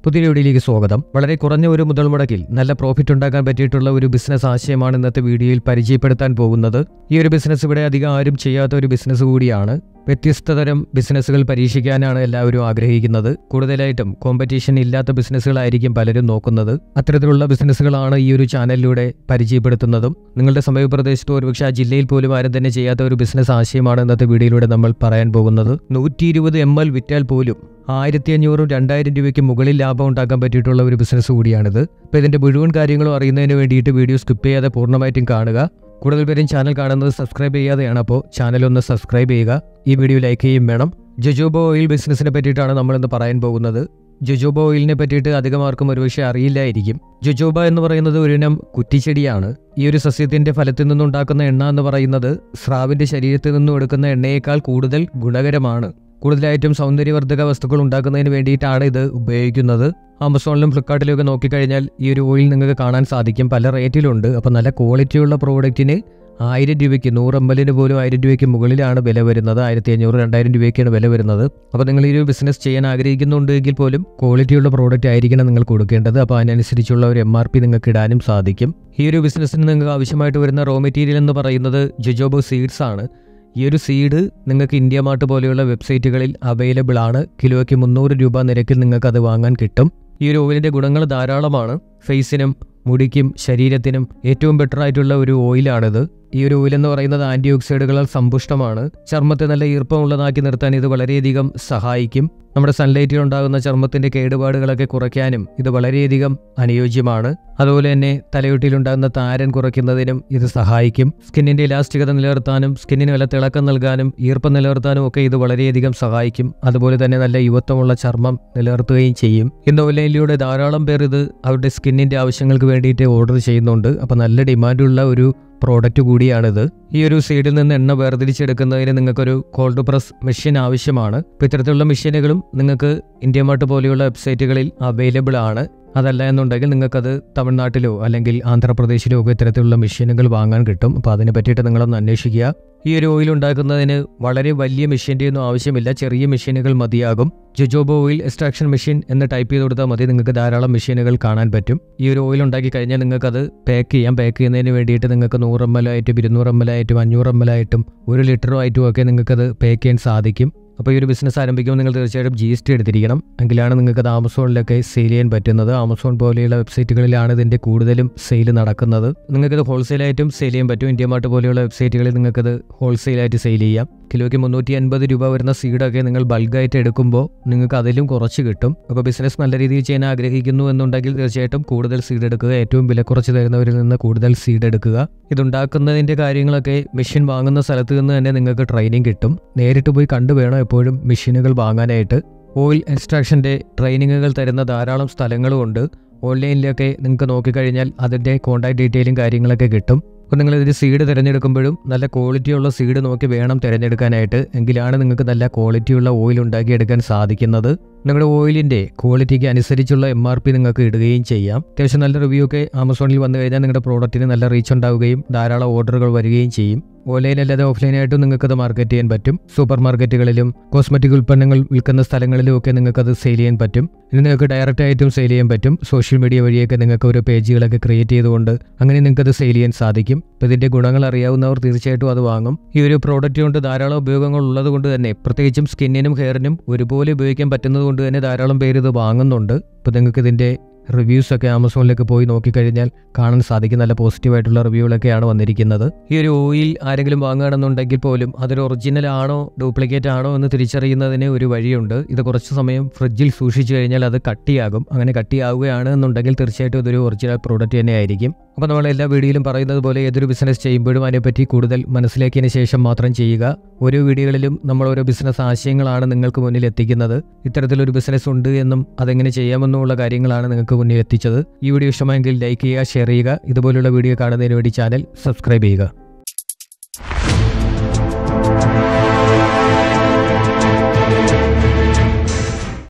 പുതിയ വീഡിയോയിലേക്ക് സ്വാഗതം. വളരെ കുറഞ്ഞ ഒരു മുതൽ മുടക്കിൽ നല്ല പ്രോഫിറ്റ് ഉണ്ടാക്കാൻ പറ്റിയിട്ടുള്ള ഒരു ബിസിനസ് ആശയമാണ് ഇന്നത്തെ വീഡിയോയിൽ പരിചയപ്പെടുത്താൻ പോകുന്നത്. ഈ ഒരു ബിസിനസ് ഇവിടെ അധികം ആരും ചെയ്യാത്ത ഒരു ബിസിനസ് കൂടിയാണ്. വ്യത്യസ്ത തരം ബിസിനസ്സുകൾ പരീക്ഷിക്കാനാണ് എല്ലാവരും ആഗ്രഹിക്കുന്നത്. കൂടുതലായിട്ടും കോമ്പറ്റീഷൻ ഇല്ലാത്ത ബിസിനസ്സുകളായിരിക്കും പലരും നോക്കുന്നത്. അത്തരത്തിലുള്ള ബിസിനസ്സുകളാണ് ഈ ഒരു ചാനലിലൂടെ പരിചയപ്പെടുത്തുന്നതും. നിങ്ങളുടെ സമീപപ്രദേശത്തോ ഒരുപക്ഷെ ആ ജില്ലയിൽ പോലും ആരും തന്നെ ചെയ്യാത്ത ഒരു ബിസിനസ് ആശയമാണ് ഇന്നത്തെ വീഡിയോയിലൂടെ നമ്മൾ പറയാൻ പോകുന്നത്. 120 ml വിറ്റാൽ പോലും 1500-2000 രൂപയ്ക്ക് മുകളിൽ ലാഭം ഉണ്ടാക്കാൻ പറ്റിയിട്ടുള്ള ഒരു ബിസിനസ് കൂടിയാണിത്. അപ്പോൾ ഇതിന്റെ മുഴുവൻ കാര്യങ്ങളും അറിയുന്നതിന് വേണ്ടിയിട്ട് വീഡിയോ സ്കിപ്പ് ചെയ്യാതെ പൂർണ്ണമായിട്ടും കാണുക. കൂടുതൽ പേരും ചാനൽ കാണുന്നത് സബ്സ്ക്രൈബ് ചെയ്യാതെയാണ്. അപ്പോൾ ചാനൽ ഒന്ന് സബ്സ്ക്രൈബ് ചെയ്യുക. ഈ വീഡിയോ ലൈക്ക് ചെയ്യും വേണം. ജോജോബ ഓയിൽ ബിസിനസിനെ പറ്റിയിട്ടാണ് നമ്മളിന്ന് പറയാൻ പോകുന്നത്. ജോജോബ ഓയിലിനെ പറ്റിയിട്ട് അധികം ആർക്കും ഒരുപക്ഷെ അറിയില്ലായിരിക്കും. ജോജോബ എന്ന് പറയുന്നത് ഒരിനം കുറ്റിച്ചെടിയാണ്. ഈ ഒരു സസ്യത്തിന്റെ ഫലത്തിൽ നിന്നുണ്ടാക്കുന്ന എണ്ണ എന്ന് പറയുന്നത് സ്രാവിന്റെ ശരീരത്തിൽ നിന്നും എടുക്കുന്ന എണ്ണയേക്കാൾ കൂടുതൽ ഗുണകരമാണ്. കൂടുതലായിട്ടും സൗന്ദര്യവർദ്ധക വസ്തുക്കൾ ഉണ്ടാക്കുന്നതിന് വേണ്ടിയിട്ടാണ് ഇത് ഉപയോഗിക്കുന്നത്. ആമസോണിലും ഫ്ലിപ്കാർട്ടിലും ഒക്കെ നോക്കിക്കഴിഞ്ഞാൽ ഈ ഒരു ഓയിൽ നിങ്ങൾക്ക് കാണാൻ സാധിക്കും. പല റേറ്റിലുണ്ട്. അപ്പോൾ നല്ല ക്വാളിറ്റിയുള്ള പ്രോഡക്റ്റിന് 1000 രൂപയ്ക്ക് 100 ml പോലും 1000 രൂപയ്ക്ക് മുകളിലാണ് വില വരുന്നത്. 1500-2000 രൂപയ്ക്കാണ് വില വരുന്നത്. അപ്പോൾ നിങ്ങൾ ഈ ഒരു ബിസിനസ് ചെയ്യാൻ ആഗ്രഹിക്കുന്നുണ്ടെങ്കിൽ പോലും ക്വാളിറ്റിയുള്ള പ്രോഡക്റ്റ് ആയിരിക്കണം നിങ്ങൾ കൊടുക്കേണ്ടത്. അപ്പോൾ അതിനനുസരിച്ചുള്ള ഒരു MRP നിങ്ങൾക്ക് ഇടാനും സാധിക്കും. ഈ ഒരു ബിസിനസ്സിന് നിങ്ങൾക്ക് ആവശ്യമായിട്ട് വരുന്ന റോ മെറ്റീരിയൽ എന്ന് പറയുന്നത് ജോജോബ സീഡ്സ് ആണ്. ഈ ഒരു സീഡ് നിങ്ങൾക്ക് ഇന്ത്യ മാർട്ട് പോലെയുള്ള വെബ്സൈറ്റുകളിൽ അവൈലബിൾ ആണ്. കിലോയ്ക്ക് 300 രൂപ നിരക്കിൽ നിങ്ങൾക്ക് അത് വാങ്ങാൻ കിട്ടും. ഈ ഒരു ഓയിലിന്റെ ഗുണങ്ങൾ ധാരാളമാണ്. ഫേസിനും മുടിക്കും ശരീരത്തിനും ഏറ്റവും ബെറ്റർ ആയിട്ടുള്ള ഒരു ഓയിലാണിത്. ഈ ഒരു ഓയിൽ എന്ന് പറയുന്നത് ആന്റി ഓക്സൈഡുകളാൽ സമ്പുഷ്ടമാണ്. ചർമ്മത്തെ നല്ല ഈർപ്പമുള്ളതാക്കി നിർത്താൻ ഇത് വളരെയധികം സഹായിക്കും. നമ്മുടെ സൺലൈറ്റിൽ ഉണ്ടാകുന്ന ചർമ്മത്തിന്റെ കേടുപാടുകളൊക്കെ കുറയ്ക്കാനും ഇത് വളരെയധികം അനുയോജ്യമാണ്. അതുപോലെ തന്നെ തലയൊട്ടിയിലുണ്ടാകുന്ന താരൻ കുറയ്ക്കുന്നതിനും ഇത് സഹായിക്കും. സ്കിന്നിന്റെ ഇലാസ്റ്റികത നിലനിർത്താനും സ്കിന്നിന് നല്ല തിളക്കം നൽകാനും ഈർപ്പം നിലനിർത്താനും ഒക്കെ ഇത് വളരെയധികം സഹായിക്കും. അതുപോലെ തന്നെ നല്ല യുവത്വമുള്ള ചർമ്മം നിലനിർത്തുകയും ചെയ്യും. ഇന്ന് ഓൺലൈനിലൂടെ ധാരാളം പേർ ഇത് അവരുടെ സ്കിന്നിന്റെ ആവശ്യങ്ങൾക്ക് വേണ്ടിയിട്ട് ഓർഡർ ചെയ്യുന്നുണ്ട്. അപ്പോൾ നല്ല ഡിമാൻഡുള്ള ഒരു പ്രോഡക്റ്റ് കൂടിയാണിത്. ഈ ഒരു സീഡിൽ നിന്ന് എണ്ണ വേർതിരിച്ചെടുക്കുന്നതിന് നിങ്ങൾക്കൊരു കോൾഡ് പ്രസ് മെഷീൻ ആവശ്യമാണ്. ഇപ്പോൾ ഇത്തരത്തിലുള്ള മെഷീനുകളും നിങ്ങൾക്ക് ഇന്ത്യ മാർട്ട് പോലെയുള്ള വെബ്സൈറ്റുകളിൽ അവൈലബിൾ ആണ്. അതല്ല എന്നുണ്ടെങ്കിൽ നിങ്ങൾക്കത് തമിഴ്നാട്ടിലോ അല്ലെങ്കിൽ ആന്ധ്രാപ്രദേശിലോ ഒക്കെ ഇത്തരത്തിലുള്ള മെഷീനുകൾ വാങ്ങാൻ കിട്ടും. അപ്പോൾ അതിനെ പറ്റിയിട്ട് നിങ്ങളൊന്ന് അന്വേഷിക്കുക. ഈ ഒരു ഓയിൽ ഉണ്ടാക്കുന്നതിന് വളരെ വലിയ മെഷീൻ്റെ ഒന്നും ആവശ്യമില്ല. ചെറിയ മെഷീനുകൾ മതിയാകും. ജോജോബ ഓയിൽ എക്സ്ട്രാക്ഷൻ മെഷീൻ എന്ന് ടൈപ്പ് ചെയ്ത് കൊടുത്താൽ മതി. നിങ്ങൾക്ക് ധാരാളം മെഷീനുകൾ കാണാൻ പറ്റും. ഈ ഒരു ഓയിൽ ഉണ്ടാക്കി കഴിഞ്ഞാൽ നിങ്ങൾക്കത് പാക്ക് ചെയ്യാം. പാക്ക് ചെയ്യുന്നതിന് വേണ്ടിയിട്ട് നിങ്ങൾക്ക് 100 ml ആയിട്ടും 200 ml ആയിട്ടും 500 ml ആയിട്ടും 1 ലിറ്ററും ആയിട്ടും ഒക്കെ നിങ്ങൾക്കത് പാക്ക് ചെയ്യാൻ സാധിക്കും. അപ്പോൾ ഈ ഒരു ബിസിനസ് ആരംഭിക്കുമ്പോൾ നിങ്ങൾ തീർച്ചയായിട്ടും GST എടുത്തിരിക്കണം. എങ്കിലാണ് നിങ്ങൾക്കത് ആമസോണിലൊക്കെ സെയിൽ ചെയ്യാൻ പറ്റുന്നത്. ആമസോൺ പോലെയുള്ള വെബ്സൈറ്റുകളിലാണ് ഇതിൻ്റെ കൂടുതലും സെയിൽ നടക്കുന്നത്. നിങ്ങൾക്കത് ഹോൾസെയിലായിട്ടും സെയിൽ ചെയ്യാൻ പറ്റും. ഇന്ത്യ മാർട്ട് പോലെയുള്ള വെബ്സൈറ്റുകളിൽ നിങ്ങൾക്കത് ഹോൾസെയിലായിട്ട് സെയിൽ ചെയ്യാം. കിലോയ്ക്ക് 350 രൂപ വരുന്ന സീഡൊക്കെ നിങ്ങൾ ബൾക്കായിട്ട് എടുക്കുമ്പോൾ നിങ്ങൾക്ക് അതിലും കുറച്ച് കിട്ടും. അപ്പോൾ ബിസിനസ് നല്ല രീതിയിൽ ചെയ്യാൻ ആഗ്രഹിക്കുന്നു എന്നുണ്ടെങ്കിൽ തീർച്ചയായിട്ടും കൂടുതൽ സീഡ് എടുക്കുക. ഏറ്റവും വില കുറച്ച് തരുന്നവരിൽ നിന്ന് കൂടുതൽ സീഡ് എടുക്കുക. ഇതുണ്ടാക്കുന്നതിൻ്റെ കാര്യങ്ങളൊക്കെ മെഷീൻ വാങ്ങുന്ന സ്ഥലത്ത് നിന്ന് തന്നെ നിങ്ങൾക്ക് ട്രെയിനിങ് കിട്ടും. നേരിട്ട് പോയി കണ്ടുവേണം എപ്പോഴും മെഷീനുകൾ വാങ്ങാനായിട്ട്. ഓയിൽ എക്സ്ട്രാക്ഷൻ്റെ ട്രെയിനിങ്ങുകൾ തരുന്ന ധാരാളം സ്ഥലങ്ങളുമുണ്ട്. ഓൺലൈനിലൊക്കെ നിങ്ങൾക്ക് നോക്കിക്കഴിഞ്ഞാൽ അതിൻ്റെ കോൺടാക്ട് ഡീറ്റെയിലും കാര്യങ്ങളൊക്കെ കിട്ടും. അപ്പോൾ നിങ്ങളിതിന് സീഡ് തിരഞ്ഞെടുക്കുമ്പോഴും നല്ല ക്വാളിറ്റിയുള്ള സീഡ് നോക്കി വേണം തിരഞ്ഞെടുക്കാനായിട്ട്. എങ്കിലാണ് നിങ്ങൾക്ക് നല്ല ക്വാളിറ്റിയുള്ള ഓയിൽ ഉണ്ടാക്കിയെടുക്കാൻ സാധിക്കുന്നത്. നിങ്ങളുടെ ഓയിലിൻ്റെ ക്വാളിറ്റിക്ക് അനുസരിച്ചുള്ള MRP നിങ്ങൾക്ക് ഇടുകയും ചെയ്യാം. അത്യാവശ്യം നല്ല റിവ്യൂ ഒക്കെ ആമസോണിൽ വന്നു കഴിഞ്ഞാൽ നിങ്ങളുടെ പ്രോഡക്റ്റിന് നല്ല റീച്ച് ഉണ്ടാവുകയും ധാരാളം ഓർഡറുകൾ വരികയും ചെയ്യും. ഓൺലൈൻ അല്ലാതെ ഓഫ്ലൈനായിട്ടും നിങ്ങൾക്കത് മാർക്കറ്റ് ചെയ്യാൻ പറ്റും. സൂപ്പർ മാർക്കറ്റുകളിലും കോസ്മെറ്റിക് ഉൽപ്പന്നങ്ങൾ വിൽക്കുന്ന സ്ഥലങ്ങളിലും ഒക്കെ നിങ്ങൾക്കത് സെയിൽ ചെയ്യാൻ പറ്റും. ഇനി നിങ്ങൾക്ക് ഡയറക്റ്റ് ആയിട്ടും സെയിൽ ചെയ്യാൻ പറ്റും. സോഷ്യൽ മീഡിയ വഴിയൊക്കെ നിങ്ങൾക്ക് ഒരു പേജുകളൊക്കെ ക്രിയേറ്റ് ചെയ്തുകൊണ്ട് അങ്ങനെ നിങ്ങൾക്കത് സെയിൽ ചെയ്യാൻ സാധിക്കും. അപ്പോൾ ഇതിൻ്റെ ഗുണങ്ങൾ അറിയാവുന്നവർ തീർച്ചയായിട്ടും അത് വാങ്ങും. ഈ ഒരു പ്രോഡക്റ്റ് കൊണ്ട് ധാരാളം ഉപയോഗങ്ങൾ ഉള്ളത് കൊണ്ട് തന്നെ പ്രത്യേകിച്ചും സ്കിന്നിനും ഹെയറിനും ഒരുപോലെ ഉപയോഗിക്കാൻ പറ്റുന്നത് കൊണ്ട് തന്നെ ധാരാളം പേര് ഇത് വാങ്ങുന്നുണ്ട്. അപ്പോൾ നിങ്ങൾക്ക് ഇതിൻ്റെ റിവ്യൂസൊക്കെ ആമസോണിലേക്ക് പോയി നോക്കിക്കഴിഞ്ഞാൽ കാണാൻ സാധിക്കും. നല്ല പോസിറ്റീവായിട്ടുള്ള റിവ്യൂകളൊക്കെയാണ് വന്നിരിക്കുന്നത്. ഈ ഒരു ഓയിൽ ആരെങ്കിലും വാങ്ങുകയാണെന്നുണ്ടെങ്കിൽ പോലും അതൊരു ഒറിജിനൽ ആണോ ഡ്യൂപ്ലിക്കേറ്റ് ആണോ എന്ന് തിരിച്ചറിയുന്നതിന് ഒരു വഴിയുണ്ട്. ഇത് കുറച്ച് സമയം ഫ്രിഡ്ജിൽ സൂക്ഷിച്ചു കഴിഞ്ഞാൽ അത് കട്ടിയാകും. അങ്ങനെ കട്ടിയാവുകയാണ് എന്നുണ്ടെങ്കിൽ തീർച്ചയായിട്ടും ഇതൊരു ഒറിജിനൽ പ്രോഡക്റ്റ് തന്നെ ആയിരിക്കും. അപ്പോൾ നമ്മൾ എല്ലാ വീഡിയോയിലും പറയുന്നത് പോലെ ഏതൊരു ബിസിനസ് ചെയ്യുമ്പോഴും അതിനെപ്പറ്റി കൂടുതൽ മനസ്സിലാക്കിയതിന് ശേഷം മാത്രം ചെയ്യുക. ഓരോ വീഡിയോകളിലും നമ്മൾ ഓരോ ബിസിനസ് ആശയങ്ങളാണ് നിങ്ങൾക്ക് മുന്നിൽ എത്തിക്കുന്നത്. ഇത്തരത്തിലൊരു ബിസിനസ് ഉണ്ട് എന്നും അതെങ്ങനെ ചെയ്യാമെന്നുമുള്ള കാര്യങ്ങളാണ് നിങ്ങൾക്ക് മുന്നിൽ എത്തിച്ചത്. ഈ വീഡിയോ ഇഷ്ടമായെങ്കിൽ ലൈക്ക് ചെയ്യുക, ഷെയർ ചെയ്യുക. ഇതുപോലുള്ള വീഡിയോ കാണുന്നതിന് വേണ്ടി ചാനൽ സബ്സ്ക്രൈബ് ചെയ്യുക.